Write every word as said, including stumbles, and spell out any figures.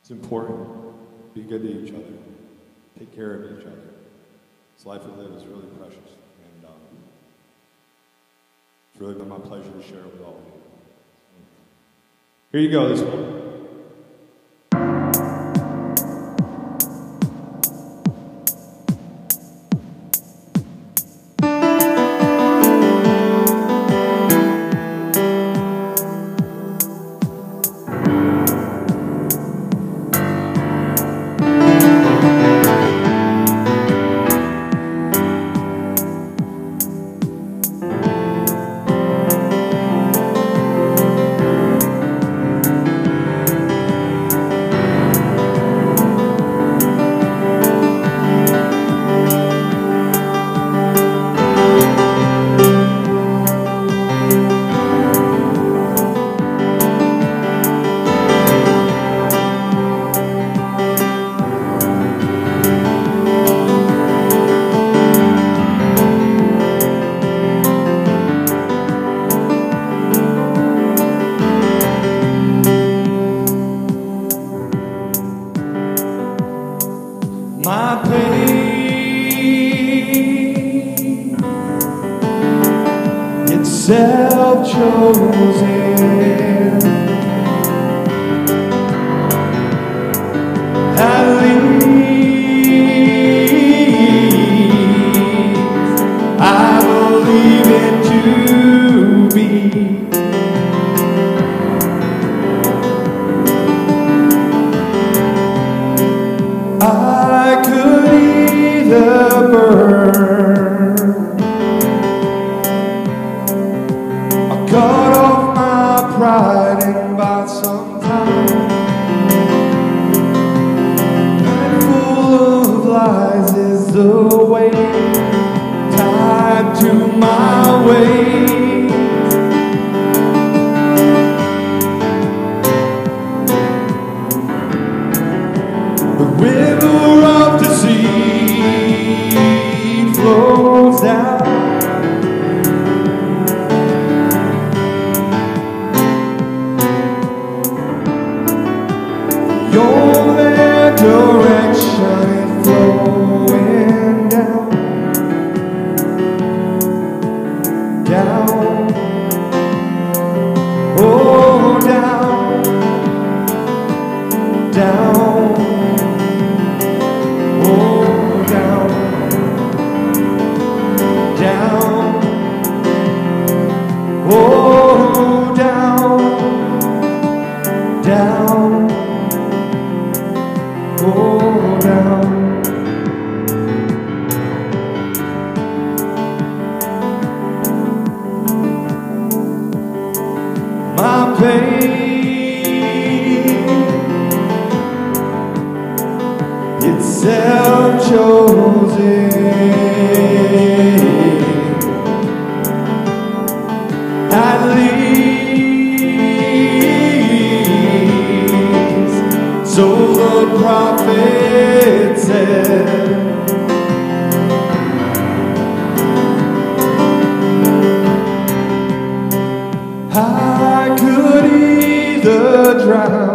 It's important. Be good to each other. Take care of each other. This life we live is really precious. And um, it's really been my pleasure to share it with all of you. Here you go, this one. My pain, it's self-chosen. At least I believe it to be. I could either burn or cut off my pride and by some time, and full of lies is the way tied to my waist. The river of deceit flows down. Your their direction is flowing down, down, oh down, down. Oh, down, down, oh, down. My pain, it's self-chosen. At least, so the prophet said. I could either drown